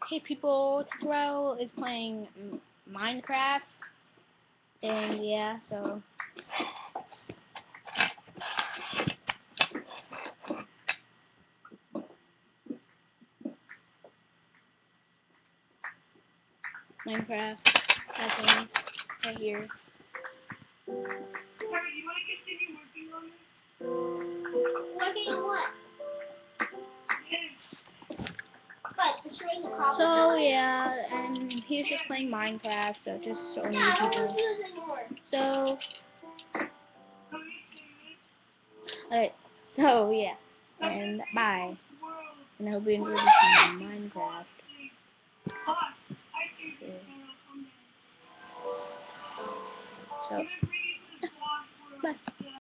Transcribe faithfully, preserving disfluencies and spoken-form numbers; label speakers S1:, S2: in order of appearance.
S1: Hey people, Taro is playing M Minecraft, and yeah, so Minecraft, I think, right here.
S2: Harry, do you want to continue working on this?
S3: Working on what?
S2: Yes.
S3: What? Destroying the cobble?
S1: So yeah, and he's just playing Minecraft, so just showing you
S3: Yeah, I don't
S1: people.
S3: want to do this anymore.
S1: So,
S2: How many
S1: alright, so yeah, and bye, and I hope you enjoyed this Minecraft. So, bye.